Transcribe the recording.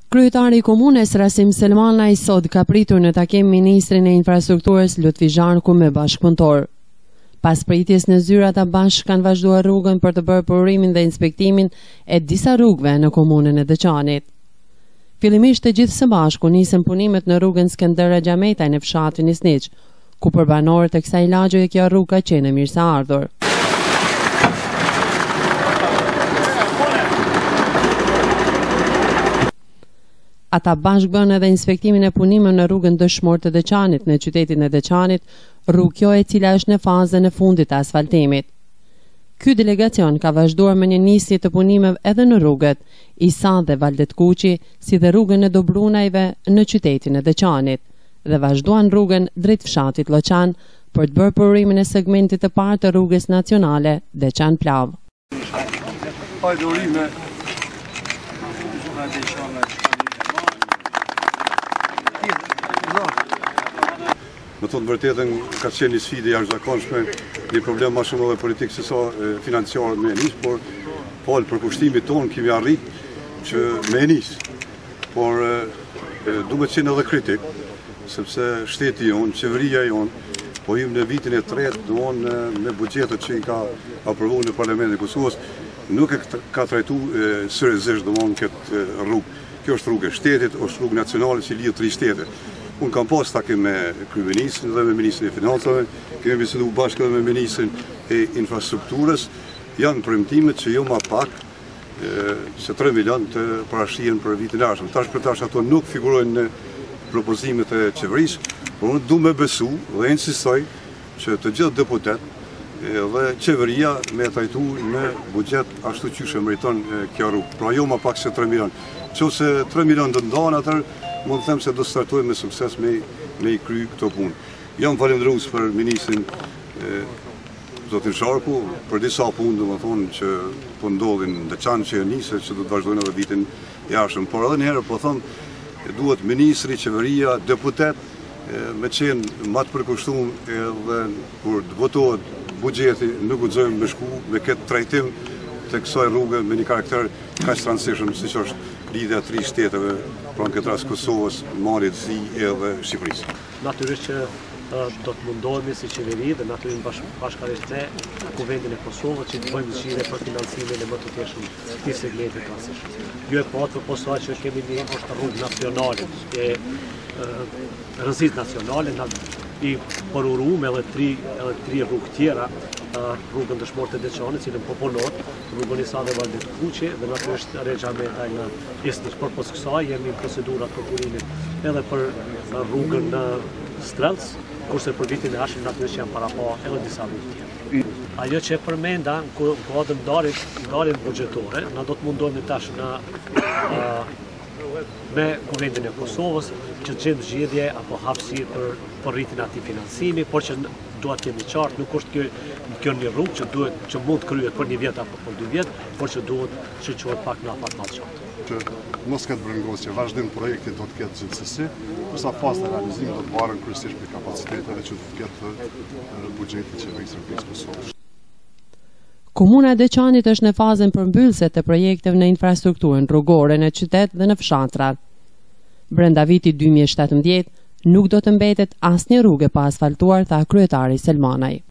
Kryetari i komunes Rasim Selmanaj sot ka pritur në takim ministrin e infrastrukturës Lutfi Zharku me bashkëpunëtor. Pas pritjes në zyrat a bashkë kanë vazhduar rrugën për të bërë purimin dhe inspektimin e disa rrugëve në komunën e Deçanit. Fillimisht të gjithë së bashku nisën punimet në rrugën Skënder Xhametaj në fshatin Isniq, ku për banorët e kësaj lagje kjo rrugë ka qenë mirëseardhur. Ata bashkë bën edhe inspektimin e punimeve në rrugën Dëshmor të Deçanit në qytetin e Deçanit, rrugë kjo e cila është në fazën e fundit të asfaltimit. Ky delegacion ka vazhduar me një nisje të punimeve edhe në rrugët Isa dhe Valdet Kuqi, si dhe rrugën e Dobrunajve në qytetin e Deçanit, dhe vazhduan rrugën drejt fshatit Lloçan për të bërë purimin e segmentit të parë të rrugës nacionale Deçan-Plav. Në thonë vërtetën ka qenë një sfidë jashtëzakonshme, një problem më shumë edhe politik se sa financiar me nis, por palë për kushtimit tonë kemi arrit që me nis. Por duhet qenë edhe kritik, sepse shteti jonë, qeveria jonë, po im në vitin e tretë, doon me buxhetet që i ka aprovuar në Parlamentin e Kosovës, nuk e ka trajtu seriozisht doon këtë rrugë. Kjo është rrugë e shtetit, është rrugë nacionale që lidh 3 shtete. Unë kam pas takim me kryeministrin dhe me ministrin e financave, kemi biseduar bashkë edhe me ministrin e infrastrukturës, janë premtimet që jo më pak se 3 milion të parashihen për vitin e ardhshëm. Tash për tash ato nuk figurojnë në propozimet e qeverisë, por unë du me besu dhe insistoj që të gjithë deputet dhe qeveria me trajtu në buxhet ashtu që meriton kjo rrugë. Pra jo më pak se 3 milion. Nëse 3 milion të ndahen atër, mund të them se do startojmë me sukses me i kry këto punë. Jam falendërues për ministrin zotin Zharku për disa punë, domethënë që po ndodhin në Deçan që nisë, që do të vazhdojnë edhe vitin e ardhshëm. Por edhe një herë po them, duhet ministri, qeveria, deputet me qenë më të përkushtuar edhe kur të votohet buxheti, nuk guxojmë me shku me këtë trajtim të kësaj rruge me një karakter kaq rëndësishëm siç është lidhja 3 shteteve, pra në këtë rast Kosovës, Malit, Zi edhe Shqipërisë. Natyrisht që do të mundohemi si qeveri dhe natyrisht bashkërisht me Kuvendin e Kosovës që të bëjmë zgjidhje për financimin e më të tjeshëm të segmentit rastësisht. Jo e patë përposa që kemi një rrugë nacionale e rëndësisë nacionale, i përuruar edhe 3 rrugë tjera, rrugën Dëshmor të Deçanit, cilën po punot, rrugën Isa dhe Valdet Kuqi dhe natyrisht Xhametaj në Isniq. Përpos kësaj jemi në procedurat për purimin edhe për rrugën në Strelc, kurse për vitin e ardhshëm natyrisht janë para pa edhe disa rrugë tjera. Ajo që e përmenda në kuadër ndarjen buxhetore, na do të mundohemi tash me Kuvendin e Kosovës që të gjejmë zgjidhje apo hapësirë për rritjen e atij financimi, por që duhet të jemi qartë, nuk është kjo një rrugë që mund të kryhet për 1 vjet apo për 2 vjet, por që duhet që quhet pak më pak më qartë. Që mos ketë brengosje, vazhdim projekti do të ketë gjithsesi, përsa pas të realizimit do të bëhen kryesisht me kapaciteteve që do të ketë buxheti i qeverisë së Kosovës. Komuna e Deçanit është në fazën përmbyllëse të projekteve në infrastrukturën rrugore në qytet dhe në fshatra. Brenda vitit 2017 nuk do të mbetet asnjë rrugë pa asfaltuar, tha kryetari Selmanaj.